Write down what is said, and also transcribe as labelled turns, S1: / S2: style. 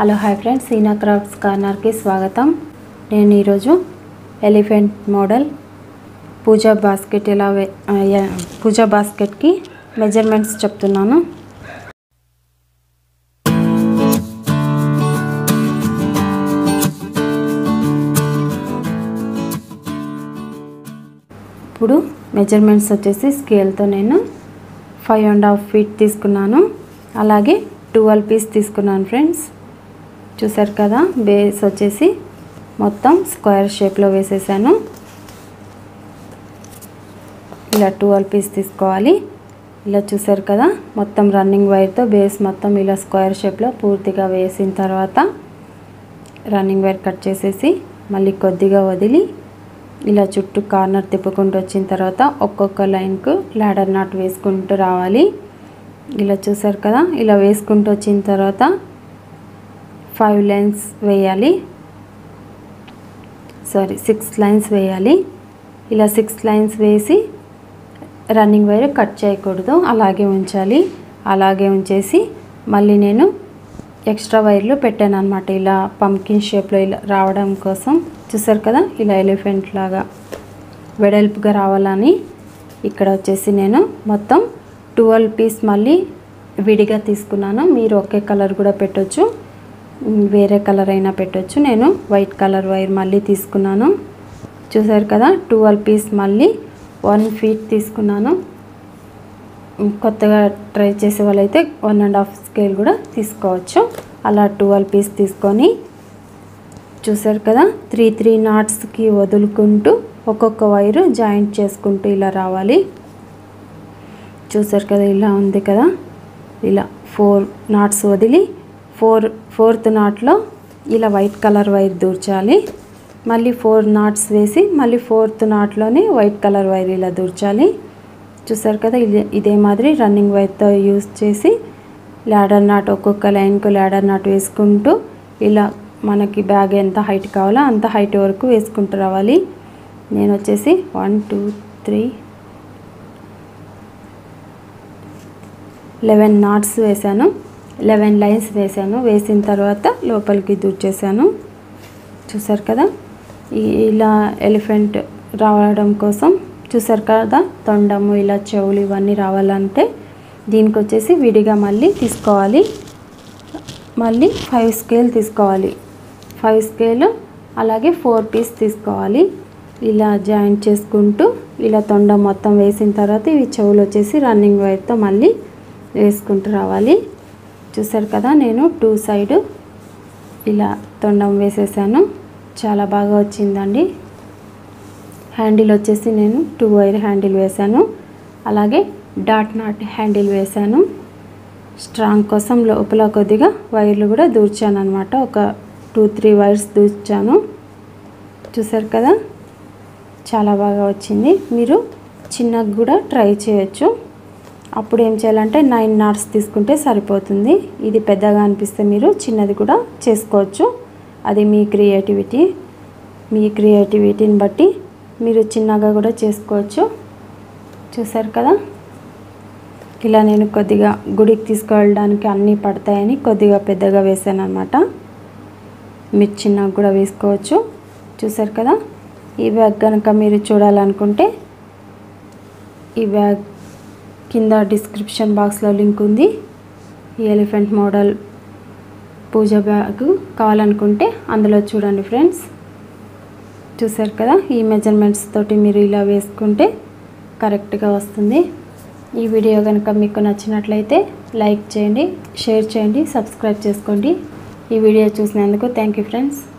S1: Hello hi friends, Seena crafts కార్నర్కి స్వాగతం. నేను ఈరోజు ఎలిఫెంట్ మోడల్ పూజా బాస్కెట్కి మెజర్మెంట్స్ చెప్తున్నాను. ఇప్పుడు మెజర్మెంట్స్ వచ్చేసి స్కేల్తో నేను 5.5 ఫీట్ తీసుకున్నాను. అలాగే 12 పీస్ తీసుకున్నాను ఫ్రెండ్స్. చూసారు కదా, బేస్ వచ్చేసి మొత్తం స్క్వేర్ షేప్లో వేసేసాను. ఇలా 12 పీస్ తీసుకోవాలి. ఇలా చూసారు కదా, మొత్తం రన్నింగ్ వైర్తో బేస్ మొత్తం ఇలా స్క్వేర్ షేప్లో పూర్తిగా వేసిన తర్వాత రన్నింగ్ వైర్ కట్ చేసేసి మళ్ళీ కొద్దిగా వదిలి ఇలా చుట్టూ కార్నర్ తిప్పుకుంటూ వచ్చిన తర్వాత ఒక్కొక్క లైన్కు లాడర్ నాట్ వేసుకుంటూ రావాలి. ఇలా చూసారు కదా, ఇలా వేసుకుంటూ వచ్చిన తర్వాత 5 లైన్స్ వేయాలి. 6 లైన్స్ వేయాలి. ఇలా 6 లైన్స్ వేసి రన్నింగ్ వైర్ కట్ చేయకూడదు, అలాగే ఉంచాలి. అలాగే ఉంచేసి మళ్ళీ నేను ఎక్స్ట్రా వైర్లు పెట్టాను అనమాట, ఇలా పంకిన్ షేప్లో ఇలా రావడం కోసం. చూసారు కదా, ఇలా ఎలిఫెంట్ లాగా వెడల్పుగా రావాలని ఇక్కడ వచ్చేసి నేను మొత్తం 12 పీస్ మళ్ళీ విడిగా తీసుకున్నాను. మీరు ఒకే కలర్ కూడా పెట్టొచ్చు, వేరే కలర్ అయినా పెట్టొచ్చు. నేను వైట్ కలర్ వైర్ మళ్ళీ తీసుకున్నాను. చూసారు కదా, 12 పీస్ మళ్ళీ 1 ఫీట్ తీసుకున్నాను. కొత్తగా ట్రై చేసే వాళ్ళైతే 1.5 స్కేల్ కూడా తీసుకోవచ్చు. అలా 12 పీస్ తీసుకొని చూసారు కదా, 3 నాట్స్కి వదులుకుంటూ ఒక్కొక్క వైరు జాయింట్ చేసుకుంటూ ఇలా రావాలి. చూసారు కదా, ఇలా ఉంది కదా. ఇలా 4 నాట్స్ వదిలి ఫోర్త్ నాట్లో ఇలా వైట్ కలర్ వైర్ దూర్చాలి. మళ్ళీ 4 నాట్స్ వేసి మళ్ళీ 4th నాట్లోనే వైట్ కలర్ వైర్ ఇలా దూర్చాలి. చూసారు కదా, ఇదే మాదిరి రన్నింగ్ వైర్తో యూస్ చేసి లాడర్ నాట్ ఒక్కొక్క లైన్కు లాడర్ నాట్ వేసుకుంటూ ఇలా మనకి బ్యాగ్ ఎంత హైట్ కావాలో అంత హైట్ వరకు వేసుకుంటూ రావాలి. నేను వచ్చేసి 1 2 3 11 నాట్స్ వేసాను. 11 లైన్స్ వేసాను. వేసిన తర్వాత లోపలికి దూర్చేసాను. చూసారు కదా, ఇలా ఎలిఫెంట్ రావడం కోసం చూసారు కదా, తొండము ఇలా చెవులు ఇవన్నీ రావాలంటే దీనికి వచ్చేసి విడిగా మళ్ళీ తీసుకోవాలి. మళ్ళీ 5 స్కేల్ తీసుకోవాలి. 5 స్కేల్ అలాగే 4 పీస్ తీసుకోవాలి. ఇలా జాయింట్ చేసుకుంటూ ఇలా తొండం మొత్తం వేసిన తర్వాత ఇవి చెవులు వచ్చేసి రన్నింగ్ వైర్తో మళ్ళీ వేసుకుంటూ రావాలి. చూసారు కదా, నేను 2 సైడ్ ఇలా తొండం వేసేసాను. చాలా బాగా వచ్చిందండి. హ్యాండిల్ వచ్చేసి నేను 2 వైర్ హ్యాండిల్ వేసాను. అలాగే డాట్ నాట్ హ్యాండిల్ వేసాను. స్ట్రాంగ్ కోసం లోపల కొద్దిగా వైర్లు కూడా దూర్చాను అనమాట. ఒక 2-3 వైర్స్ దూర్చాను. చూసారు కదా, చాలా బాగా వచ్చింది. మీరు చిన్నగా కూడా ట్రై చేయొచ్చు. అప్పుడు ఏం చేయాలంటే 9 నాట్స్ తీసుకుంటే సరిపోతుంది. ఇది పెద్దగా అనిపిస్తే మీరు చిన్నది కూడా చేసుకోవచ్చు. అది మీ క్రియేటివిటీని బట్టి మీరు చిన్నగా కూడా చేసుకోవచ్చు. చూసారు కదా, ఇలా నేను కొద్దిగా గుడికి తీసుకువెళ్ళడానికి అన్నీ పడతాయని కొద్దిగా పెద్దగా వేసాను అనమాట. మీరు చిన్నగా కూడా వేసుకోవచ్చు. చూసారు కదా, ఈ బ్యాగ్ కనుక మీరు చూడాలనుకుంటే ఈ బ్యాగ్ కింద డిస్క్రిప్షన్ బాక్స్లో లింక్ ఉంది. ఈ ఎలిఫెంట్ మోడల్ పూజ బ్యాగ్ కావాలనుకుంటే అందులో చూడండి ఫ్రెండ్స్. చూసారు కదా, ఈ మెజర్మెంట్స్ తోటి మీరు ఇలా వేసుకుంటే కరెక్ట్గా వస్తుంది. ఈ వీడియో కనుక మీకు నచ్చినట్లయితే లైక్ చేయండి, షేర్ చేయండి, సబ్స్క్రైబ్ చేసుకోండి. ఈ వీడియో చూసినందుకు థ్యాంక్ యూ ఫ్రెండ్స్.